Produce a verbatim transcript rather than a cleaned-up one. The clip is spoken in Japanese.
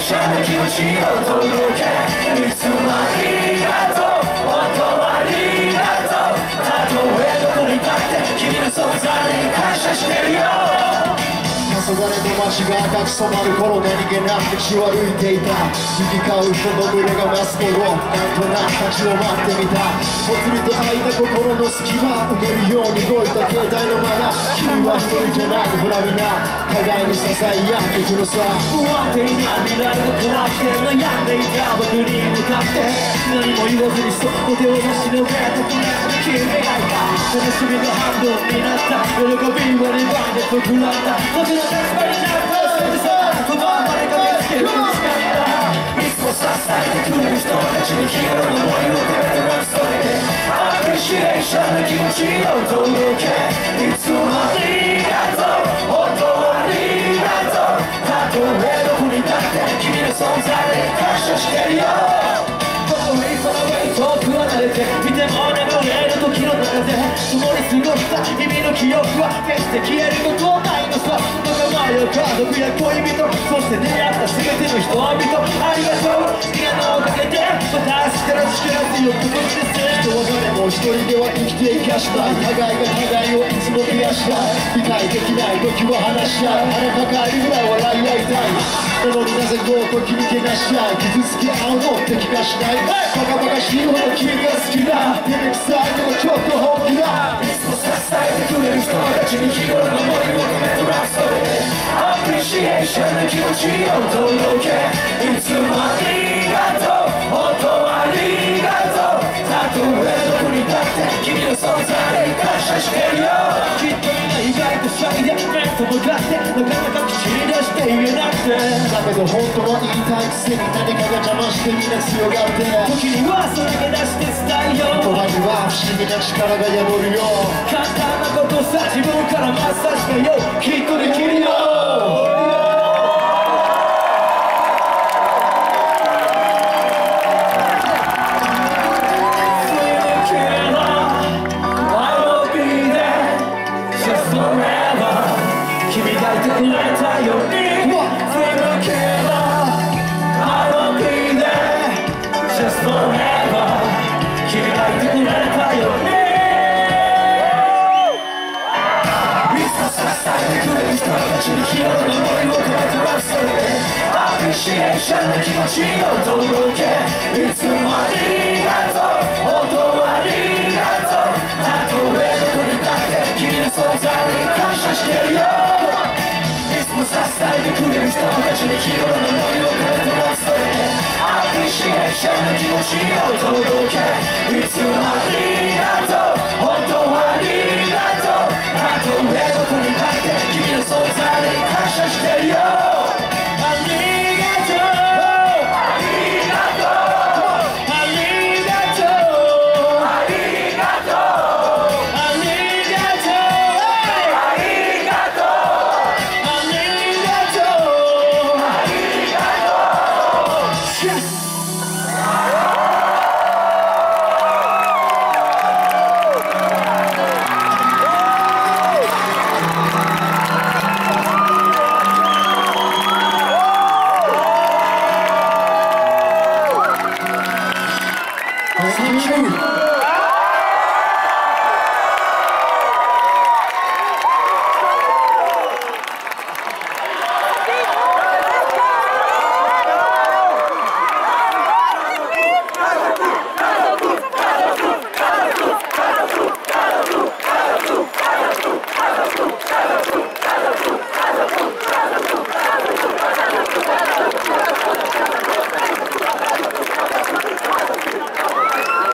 ションの気持ちを届けいつもありがとう本当はありがとうたとえどこにいたって君の存在に感謝してるよ黄昏の街が赤く染まる頃何気なく血を歩いていた行き交う人の群れが増す頃なんとなく立ち止まってみたぽつりと開いた心の隙間埋めるように動いた携帯のまま君は一人じゃないほらみんな互いに支え合っていくのさ不安定な未来が怖くて悩んでいた僕に向かって何も言わずにそっと手を差し伸べたくなった君がいた悲しみが半分になった喜びはにばんで膨らんだ僕の立場になったそれさ言葉までかけつけるしかったいつも支えてくれる人たちに日頃の思いを込めてラブストーリーアプリシエーションの気持ちを届けいつもありがとう本当はありがとうたとえどこにいたって君の存在に感謝してるよ遠いその上遠く離れて見ても眠れる時の中で共に過ごした日々の記憶は決して消えることはないのさ仲間や家族や恋人そして出会った全ての人々ありがとうみんなのおかげで私から力強くぶつけて人は誰も一人では生きていかしたい互いが互いをいつも癒したい理解できない時は話し合い腹抱えるぐらい笑い合いたいなのになぜこう時に怪我し合い傷つき合うのって気がしないバカバカしいほど君が好きだ照れくさいのがちょっと本気だいつも支えてくれる人たちに日頃の思いを込めてラブストーリーアプリシエーションの気持ちを届けいつもありがとう本当はありがとうたとえどこにいたって君の存在に感謝してるよきっと今意外とシャイで面と向かってなかなか口に出して言えなくてだけど本当は言いたいくせに何かが邪魔してみんな強がって時にはそれが出して伝えよう言葉には不思議な力が宿るよ簡単なことさ自分からマッサージだよきっとできるよ君がいてくれたように I won't be there just forever 君がいてくれたようにいつも支えてくれる人たちに日頃の思いを込めてラブストーリーアプリシエーションの気持ちを届けいつもありがとう本当はありがとうたとえどこにいたって君の存在に感謝してるよ支えてくれる人たちに日頃の思いを込めてラブストーリーアプリシエーションの気持ちを届けいつもありがとう本当はありがとうたとえどこにいたって君の存在に感謝してるよ